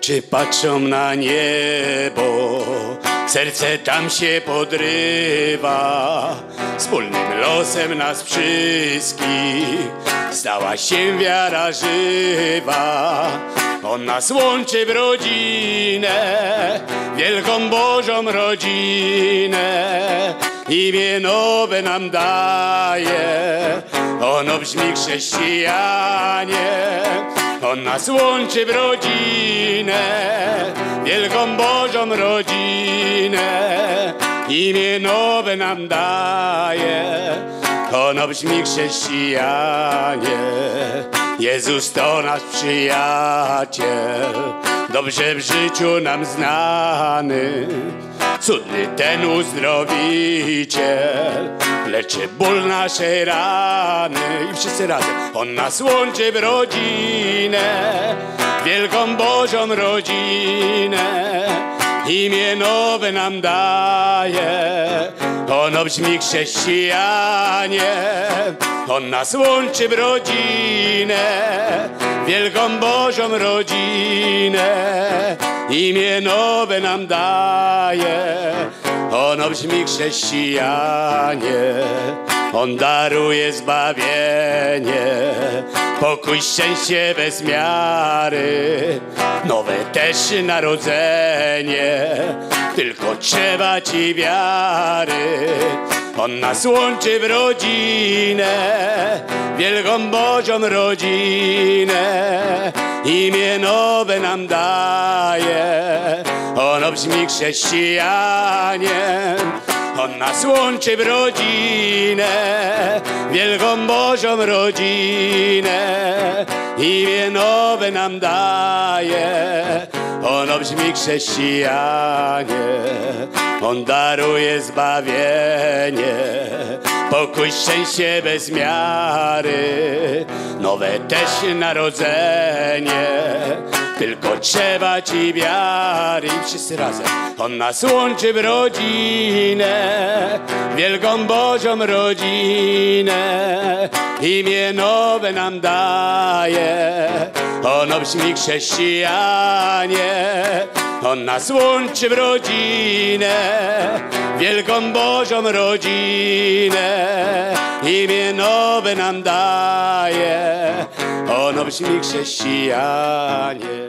Oczy patrzą na niebo, serce tam się podrywa. Wspólnym losem nas wszystkich stała się wiara żywa. On nas łączy w rodzinę, wielką Bożą rodzinę. Imię nowe nam daje, ono brzmi chrześcijanie. On nas łączy w rodzinę, wielką Bożą rodzinę. Imię nowe nam daje, ono brzmi chrześcijanie. Jezus to nasz przyjaciel, dobrze w życiu nam znany. Cudny ten uzdrowiciel, leczy ból naszej rany. I wszyscy razem. On nas łączy w rodzinę, wielką Bożą rodzinę. Imię nowe nam daje, ono brzmi chrześcijanie. On nas łączy w rodzinę, wielką Bożą rodzinę. Imię nowe nam daje, ono brzmi chrześcijanie. On daruje zbawienie, pokój, szczęście bez miary, nowe też narodzenie, tylko trzeba ci wiary. On nas łączy w rodzinę, wielką Bożą rodzinę. Imię nowe nam daje, ono brzmi chrześcijanie. On nas łączy w rodzinę, wielką Bożą rodzinę. Imię nowe nam daje, ono brzmi chrześcijanie. On daruje zbawienie, pokój, szczęście bez miary, nowe też narodzenie, tylko trzeba ci wiary. I wszyscy razem. On nas łączy w rodzinę, wielką Bożą rodzinę. Imię nowe nam daje, ono brzmi chrześcijanie. On nas łączy w rodzinę, wielką Bożą rodzinę. Imię nowe nam daje, ono brzmi chrześcijanie.